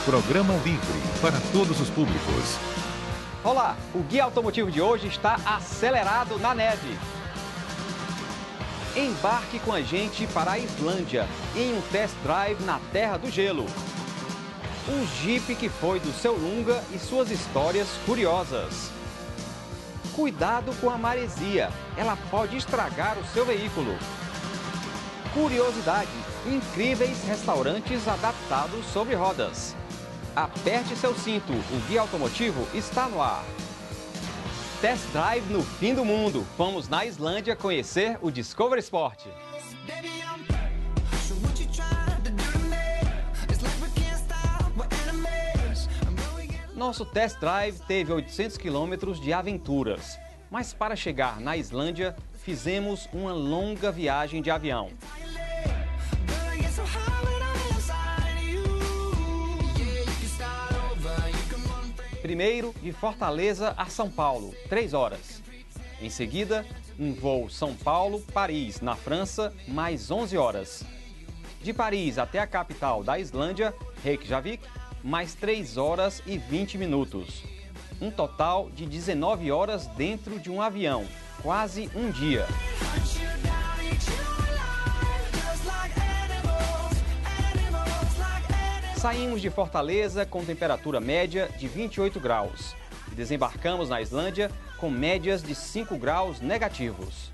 Programa livre para todos os públicos. Olá, o Guia Automotivo de hoje está acelerado na neve. Embarque com a gente para a Islândia em um test drive na Terra do Gelo. Um Jeep que foi do seu Lunga e suas histórias curiosas. Cuidado com a maresia, ela pode estragar o seu veículo. Curiosidade, incríveis restaurantes adaptados sobre rodas. Aperte seu cinto, o Guia Automotivo está no ar. Test Drive no fim do mundo. Vamos na Islândia conhecer o Discovery Sport. Nosso Test Drive teve 800 quilômetros de aventuras. Mas para chegar na Islândia, fizemos uma longa viagem de avião. Primeiro, de Fortaleza a São Paulo, 3 horas. Em seguida, um voo São Paulo-Paris, na França, mais 11 horas. De Paris até a capital da Islândia, Reykjavik, mais 3 horas e 20 minutos. Um total de 19 horas dentro de um avião, quase um dia. Saímos de Fortaleza com temperatura média de 28 graus e desembarcamos na Islândia com médias de 5 graus negativos.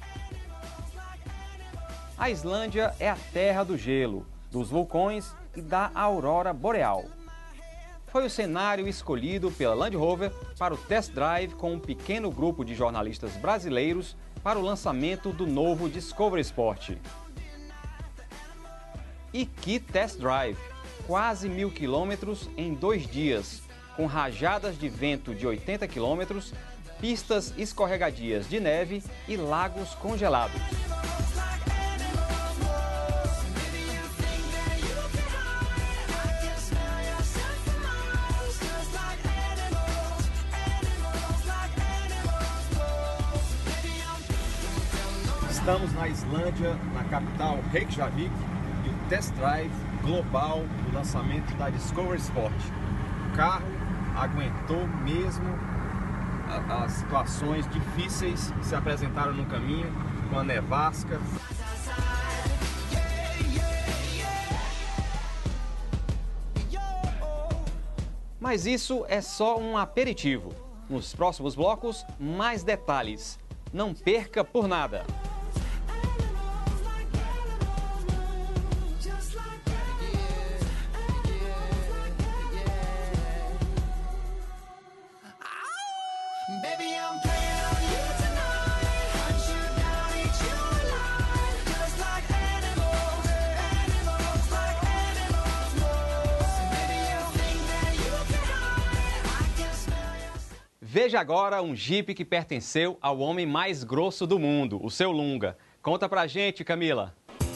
A Islândia é a terra do gelo, dos vulcões e da aurora boreal. Foi o cenário escolhido pela Land Rover para o test drive com um pequeno grupo de jornalistas brasileiros para o lançamento do novo Discovery Sport. E que test drive! Quase 1.000 quilômetros em 2 dias, com rajadas de vento de 80 quilômetros, pistas escorregadias de neve e lagos congelados. Estamos na Islândia, na capital Reykjavik, e o test drive global do lançamento da Discovery Sport. O carro aguentou mesmo as situações difíceis que se apresentaram no caminho, com a nevasca. Mas isso é só um aperitivo. Nos próximos blocos, mais detalhes. Não perca por nada! Veja agora um Jeep que pertenceu ao homem mais grosso do mundo, o seu Lunga. Conta pra gente, Camila.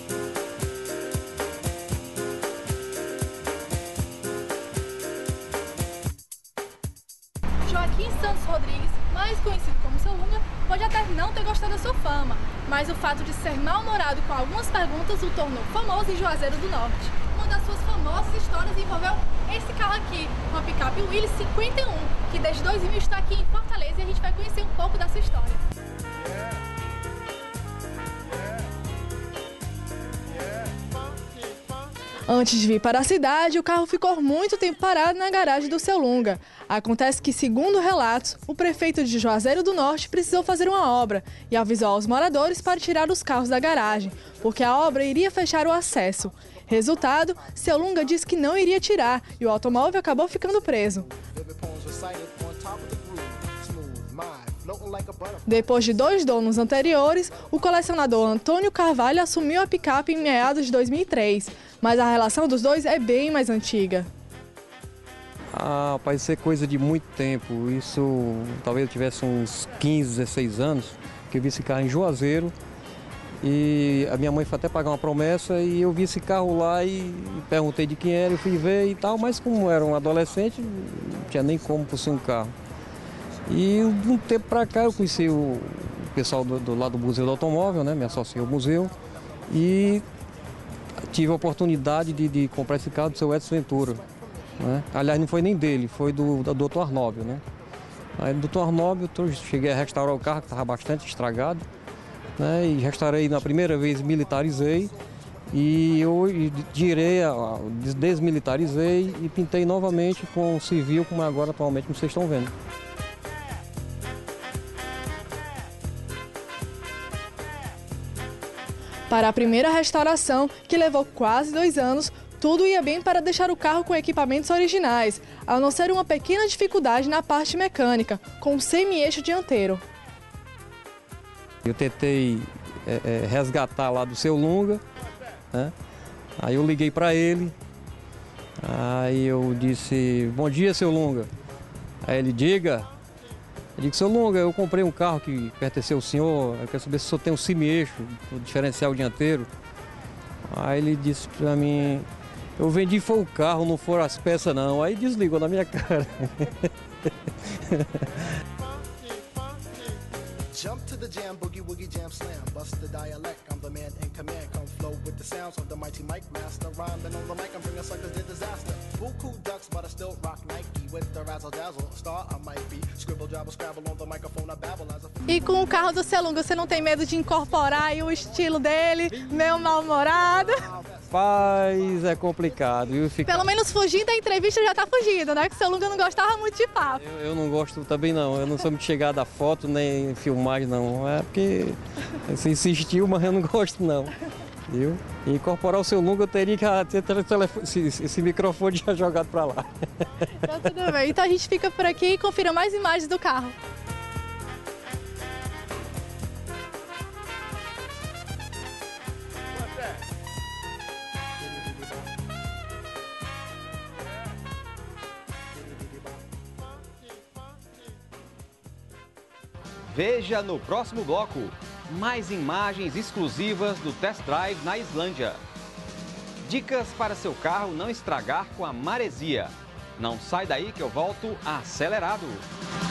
Joaquim Santos Rodrigues, mais conhecido como seu Lunga, pode até não ter gostado da sua fama, mas o fato de ser mal-humorado com algumas perguntas o tornou famoso em Juazeiro do Norte. Uma das suas famosas histórias envolveu esse carro aqui, uma picape Willys 51, que desde 2000 está aqui em Fortaleza, e a gente vai conhecer um pouco da sua história. Antes de vir para a cidade, o carro ficou muito tempo parado na garagem do seu Lunga. Acontece que, segundo relatos, o prefeito de Juazeiro do Norte precisou fazer uma obra e avisou aos moradores para tirar os carros da garagem, porque a obra iria fechar o acesso. Resultado, seu Lunga disse que não iria tirar e o automóvel acabou ficando preso. Depois de 2 donos anteriores, o colecionador Antônio Carvalho assumiu a picape em meados de 2003, mas a relação dos dois é bem mais antiga. Pode ser coisa de muito tempo, isso talvez eu tivesse uns 15, 16 anos, que eu vi esse carro em Juazeiro. E a minha mãe foi até pagar uma promessa e eu vi esse carro lá e perguntei de quem era, eu fui ver e tal, mas como era um adolescente, não tinha nem como possuir um carro. E de um tempo para cá eu conheci o pessoal do lado do Museu do Automóvel, né? Me associei ao museu e tive a oportunidade de comprar esse carro do seu Edson Ventura. né? Aliás, não foi nem dele, foi do Dr. Arnóbio, né? Aí do Dr. Arnóbio eu cheguei a restaurar o carro que estava bastante estragado, né? E restaurei na primeira vez, militarizei e eu desmilitarizei e pintei novamente com civil, como agora atualmente vocês estão vendo. Para a primeira restauração, que levou quase 2 anos, tudo ia bem para deixar o carro com equipamentos originais, a não ser uma pequena dificuldade na parte mecânica, com o semi-eixo dianteiro. Eu tentei resgatar lá do Seu Lunga, né? Aí eu liguei para ele, aí eu disse: bom dia, Seu Lunga. Aí ele: diga. Eu digo: Seu Lunga, eu comprei um carro que pertenceu ao senhor, eu quero saber se o senhor tem um semi-eixo, o diferencial dianteiro. Aí ele disse para mim: eu vendi foi o carro, não foram as peças não. Aí desligou na minha cara. Jump to the jam, boogie woogie jam slam, bust the dialect, I'm the man in command, come flow with the sounds of the mighty mic master, rhyming on the mic, I'm bringing suckers to disaster, buku ducks, but I still rock Nike, with the razzle dazzle, star I might be, scribble jabble scrabble on the microphone, I babble as a... E com o carro do Seu Lunga, você não tem medo de incorporar aí o estilo dele, meio mal-humorado? Rapaz, é complicado, viu? Pelo menos fugindo da entrevista já tá fugindo, né? Que o Seu Lunga não gostava muito de papo. Eu não gosto também não, eu não sou muito chegado a foto nem filmagem não, é porque você insistiu, mas eu não gosto não, viu? E incorporar o Seu Lunga eu teria que ter esse microfone já jogado para lá. Então tudo bem, então a gente fica por aqui e confira mais imagens do carro. Veja no próximo bloco mais imagens exclusivas do Test Drive na Islândia. Dicas para seu carro não estragar com a maresia. Não sai daí que eu volto acelerado.